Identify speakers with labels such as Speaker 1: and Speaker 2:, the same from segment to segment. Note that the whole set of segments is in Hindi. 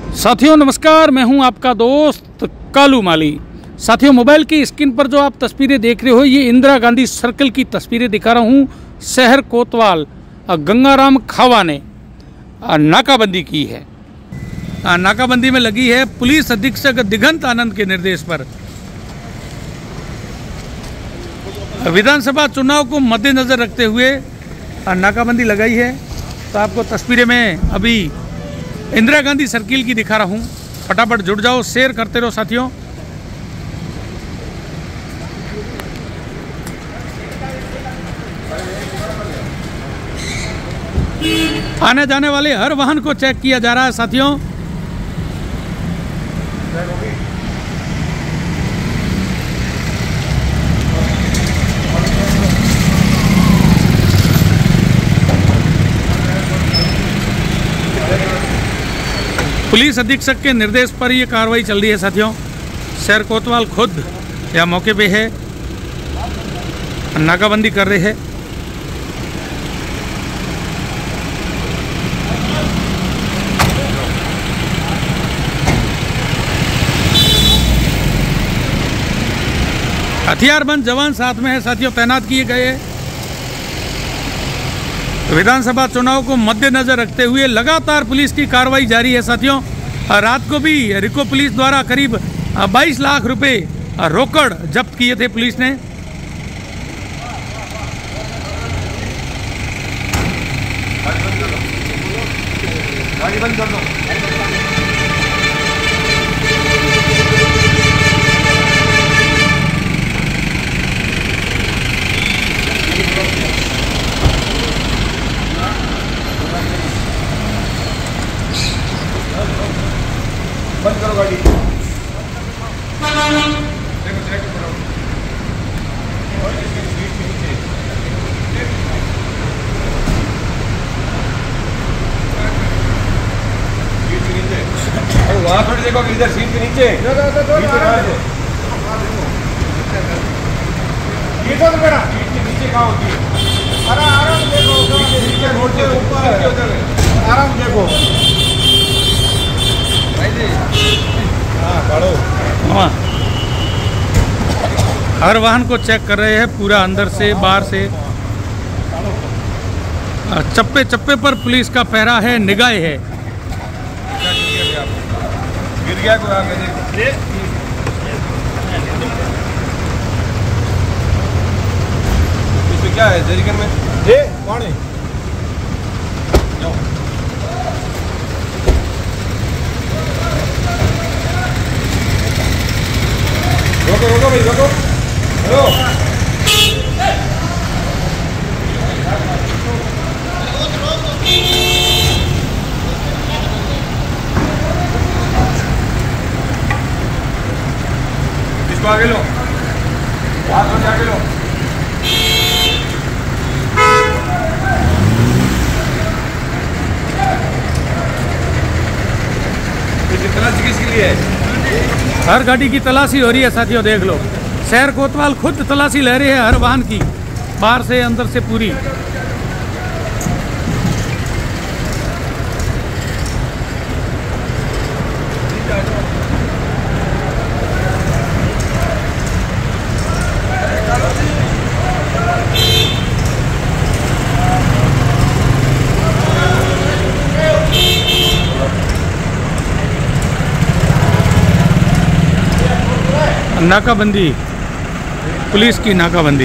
Speaker 1: साथियों नमस्कार, मैं हूं आपका दोस्त कालू माली। साथियों, मोबाइल की स्क्रीन पर जो आप तस्वीरें देख रहे हो, ये इंदिरा गांधी सर्कल की तस्वीरें दिखा रहा हूं। शहर कोतवाल गंगाराम खावा ने नाकाबंदी की है। नाकाबंदी में लगी है पुलिस अधीक्षक दिगंत आनंद के निर्देश पर। विधानसभा चुनाव को मद्देनजर रखते हुए नाकाबंदी लगाई है। तो आपको तस्वीरें में अभी इंदिरा गांधी सर्किल की दिखा रहा हूं। फटाफट जुड़ जाओ, शेयर करते रहो साथियों। आने जाने वाले हर वाहन को चेक किया जा रहा है साथियों। पुलिस अधीक्षक के निर्देश पर यह कार्रवाई चल रही है साथियों। शहर कोतवाल खुद या मौके पे है, नाकाबंदी कर रहे हैं। हथियारबंद जवान साथ में है साथियों, तैनात किए गए हैं। विधानसभा चुनाव को मद्देनजर रखते हुए लगातार पुलिस की कार्रवाई जारी है साथियों। रात को भी रिको पुलिस द्वारा करीब 22 लाख रुपए रोकड़ जब्त किए थे पुलिस ने।
Speaker 2: बंद करो गाड़ी। वहाँ थोड़ी देखो, इधर सीट के नीचे ये तो बेटा सीट के नीचे कहाँ होती है? अरे आराम देखो, नीचे रोड के ऊपर आराम देखो।
Speaker 1: हर वाहन को चेक कर रहे हैं, पूरा अंदर से बाहर से। चप्पे चप्पे पर पुलिस का पहरा है, निगाह है।
Speaker 2: गिर गया कोई आगे देख। इसमें क्या है जरिकन में? ये कौन है? रोको रोको भाई, रोको हेलो। इसको आगे लो, हाथ में आगे लो। तलाशी किसके लिए है?
Speaker 1: हर गाड़ी की तलाशी हो रही है साथियों, देख लो। शहर कोतवाल खुद तलाशी ले रहे हैं हर वाहन की, बाहर से अंदर से पूरी। नाकाबंदी, पुलिस की नाकाबंदी।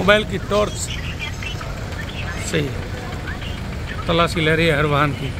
Speaker 1: मोबाइल की टॉर्च से तलाशी ले रही है हर वाहन की।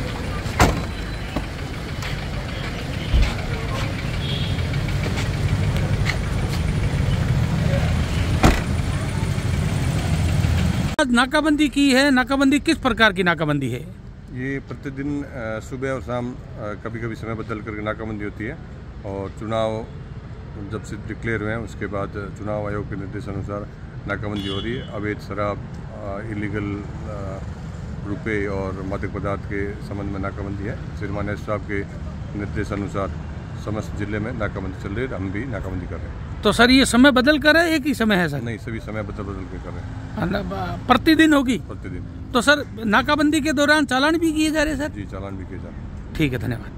Speaker 1: आज नाकाबंदी की है, नाकाबंदी किस प्रकार की नाकाबंदी है?
Speaker 3: ये प्रतिदिन सुबह और शाम कभी कभी समय बदल करके नाकाबंदी होती है और चुनाव जब से डिक्लेयर हुए हैं उसके बाद चुनाव आयोग के निर्देशानुसार नाकाबंदी हो रही है। अवैध शराब, इलीगल रुपए और मादक पदार्थ के संबंध में नाकाबंदी है। श्रीमान एस साहब के निर्देशानुसार समस्त जिले में नाकाबंदी चल रही है, हम भी नाकाबंदी कर रहे हैं।
Speaker 1: तो सर ये समय बदल कर है, एक ही समय है सर?
Speaker 3: नहीं, सभी समय बदल के कर रहे हैं।
Speaker 1: प्रतिदिन होगी?
Speaker 3: प्रतिदिन।
Speaker 1: तो सर नाकाबंदी के दौरान चालान भी किए जा रहे हैं सर?
Speaker 3: जी, चालान भी किए जा रहे हैं।
Speaker 1: ठीक है, धन्यवाद।